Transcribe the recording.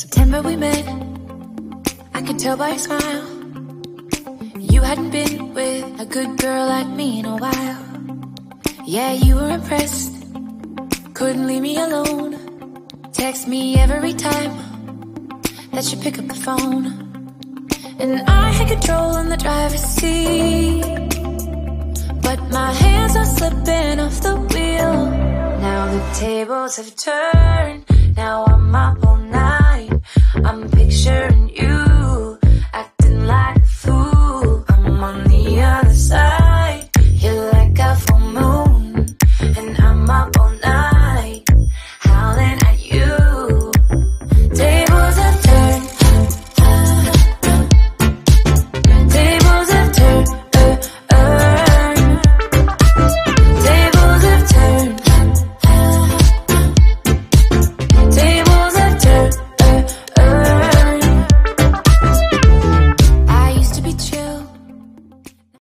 September we met, I could tell by your smile. You hadn't been with a good girl like me in a while. Yeah, you were impressed, couldn't leave me alone. Text me every time that you pick up the phone. And I had control in the driver's seat, but my hands are slipping off the wheel. Now the tables have turned, now I'm up all night. I'm picturing you, acting like a fool. I'm on the other side.